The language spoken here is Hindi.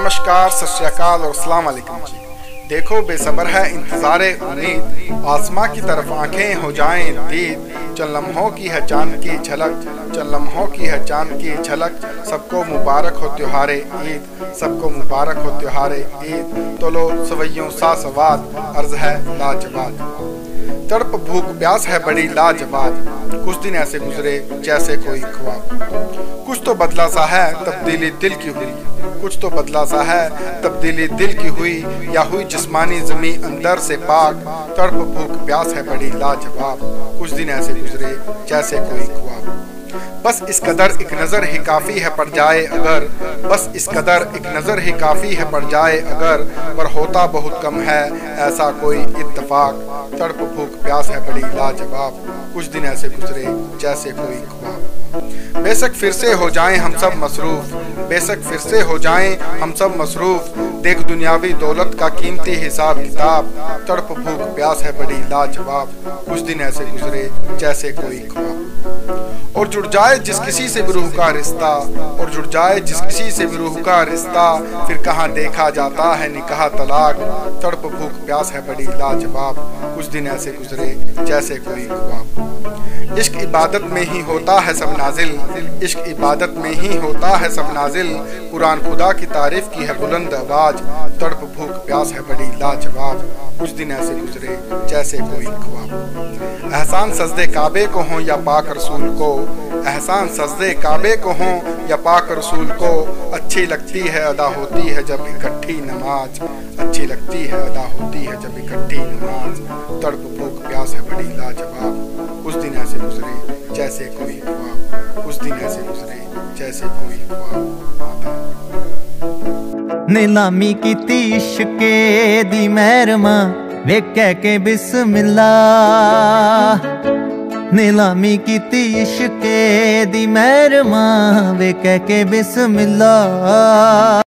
नमस्कार, सत श्री अकाल और अस्सलाम वालेकुम जी। देखो बेसब्र है इंतज़ारे उम्मीद, आसमां की तरफ आंखें हो जाएं दीद। चंद लम्हों की है चांद की झलक, चंद लम्हों की है चांद की झलक। सबको मुबारक हो त्योहारे ईद, सबको मुबारक हो त्योहारे ईद। तो लो सवैयों सा सवाद, अर्ज है लाजवाब। तड़प भूख प्यास है बड़ी लाजवाब, कुछ दिन ऐसे गुजरे जैसे कोई ख्वाब। कुछ तो बदला सा है तब्दीली दिल की हुई, कुछ तो बदला सा है तब्दीली दिल की हुई, या हुई जिस्मानी ज़मी अंदर से पाक। तड़प भूख प्यास है बड़ी लाजवाब, कुछ दिन ऐसे गुजरे जैसे कोई ख्वाब। बस इस कदर एक नज़र ही काफ़ी है पड़ जाए अगर, बस इस कदर एक नज़र ही काफ़ी है पड़ जाए अगर, पर होता बहुत कम है ऐसा कोई इत्तफाक। तड़प भूख प्यास है बड़ी लाजवाब, कुछ दिन ऐसे गुजरे जैसे कोई ख्वाब। बेशक फिर से हो जाएं हम सब मसरूफ, बेशक फिर से हो जाएं हम सब मसरूफ। देख दुनियावी दौलत का कीमती हिसाब किताब। तड़प भूख प्यास है बड़ी लाजवाब, कुछ दिन ऐसे गुजरे जैसे कोई ख्वाब। और जुड़ जाए जिस किसी से भी रूह का रिश्ता, और जुड़ जाए जिस किसी से भी रूह का रिश्ता, फिर कहाँ देखा जाता है निकाह तलाक। तड़प भूख प्यास है बड़ी लाजवाब, कुछ दिन ऐसे गुजरे जैसे कोई ख्वाब। इश्क इबादत में ही होता है सब नाजिल, इश्क इबादत में ही होता है सब नाजिल। कुरान खुदा की तारीफ की है बुलंद आवाज। तड़प भूख प्यास है बड़ी लाजवाब, कुछ दिन ऐसे गुजरे जैसे कोई ख्वाब। एहसान सजदे काबे को हों या पाक रसूल को, एहसान सजदे काबे को हों या पाक रसूल को। अच्छी लगती है अदा होती है जब इकट्ठी नमाज, अच्छी लगती है अदा होती है जब इकट्ठी नमाज। तड़प भूख प्यास है बड़ी लाजवाब, कुछ दिन ऐसे गुजरे जैसे कोई ख्वाब, कुछ दिन ऐसे गुजरे जैसे कोई ख्वाब। नीलामी कीती इश्के दी महरमा वे कह के बिस्मिल्ला। नीलामी कीती इश्के दी महरमा वे कह के बिस्मिल्ला।